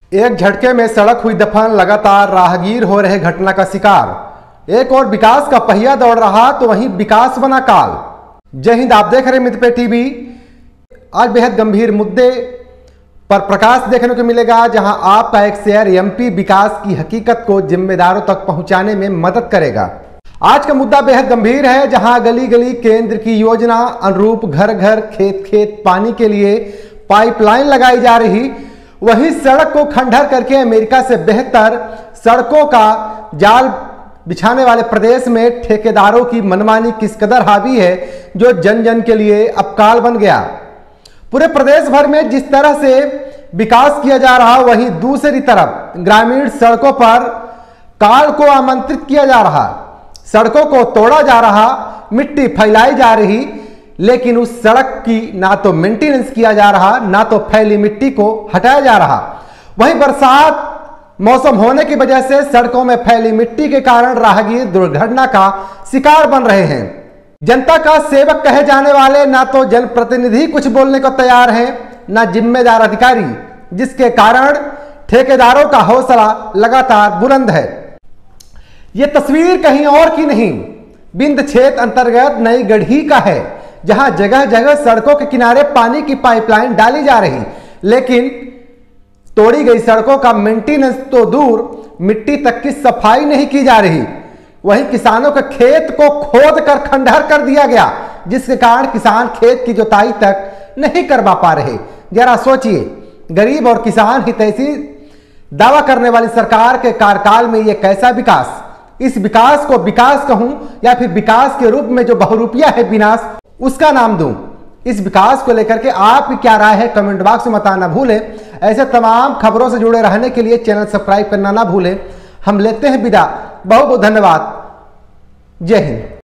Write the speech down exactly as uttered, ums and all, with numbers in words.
एक झटके में सड़क हुई दफन, लगातार राहगीर हो रहे घटना का शिकार। एक और विकास का पहिया दौड़ रहा तो वहीं विकास बना काल। जय हिंद, आप देख रहे हैं मित्र पे टीवी। आज बेहद गंभीर मुद्दे पर प्रकाश देखने को मिलेगा, जहां आपका एक शेयर एमपी विकास की हकीकत को जिम्मेदारों तक पहुंचाने में मदद करेगा। आज का मुद्दा बेहद गंभीर है, जहां गली गली केंद्र की योजना अनुरूप घर घर खेत खेत पानी के लिए पाइपलाइन लगाई जा रही, वही सड़क को खंडहर करके अमेरिका से बेहतर सड़कों का जाल बिछाने वाले प्रदेश में ठेकेदारों की मनमानी किस कदर हावी है, जो जन जन के लिए अब काल बन गया। पूरे प्रदेश भर में जिस तरह से विकास किया जा रहा, वहीं दूसरी तरफ ग्रामीण सड़कों पर काल को आमंत्रित किया जा रहा, सड़कों को तोड़ा जा रहा, मिट्टी फैलाई जा रही, लेकिन उस सड़क की ना तो मेंटेनेंस किया जा रहा, ना तो फैली मिट्टी को हटाया जा रहा। वहीं बरसात मौसम होने की वजह से सड़कों में फैली मिट्टी के कारण राहगीर दुर्घटना का शिकार बन रहे हैं। जनता का सेवक कहे जाने वाले ना तो जनप्रतिनिधि कुछ बोलने को तैयार हैं, ना जिम्मेदार अधिकारी, जिसके कारण ठेकेदारों का हौसला लगातार बुलंद है। यह तस्वीर कहीं और की नहीं, बिंद क्षेत्र अंतर्गत नई गढ़ी का है, जहां जगह जगह सड़कों के किनारे पानी की पाइपलाइन डाली जा रही, लेकिन तोड़ी गई सड़कों का मेंटेनेंस तो दूर, मिट्टी तक की सफाई नहीं की जा रही। वहीं किसानों के खेत को खोद कर खंडहर कर दिया गया, जिसके कारण किसान खेत की जुताई तक नहीं करवा पा रहे। जरा सोचिए, गरीब और किसान हितैषी दावा करने वाली सरकार के कार्यकाल में यह कैसा विकास। इस विकास को विकास कहूं या फिर विकास के रूप में जो बहुरूपिया है विनाश, उसका नाम दूं। इस विकास को लेकर के आपकी क्या राय है, कमेंट बॉक्स में बताना भूलें। ऐसे तमाम खबरों से जुड़े रहने के लिए चैनल सब्सक्राइब करना ना भूलें। हम लेते हैं विदा, बहुत बहुत धन्यवाद। जय हिंद।